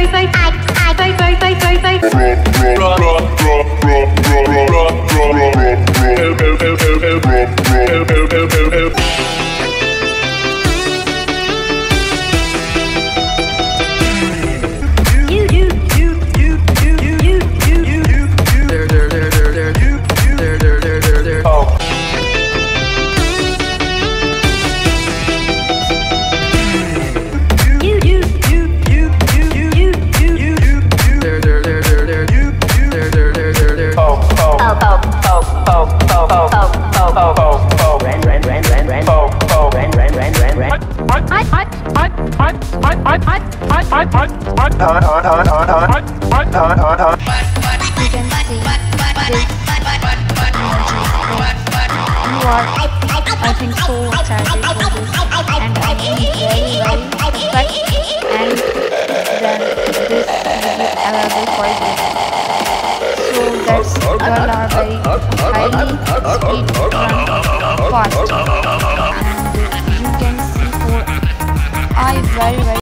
I think so excited for this, and I am very perfect, and then this will be available for you. So that's girl are very highly speed run fast, and you can see for I very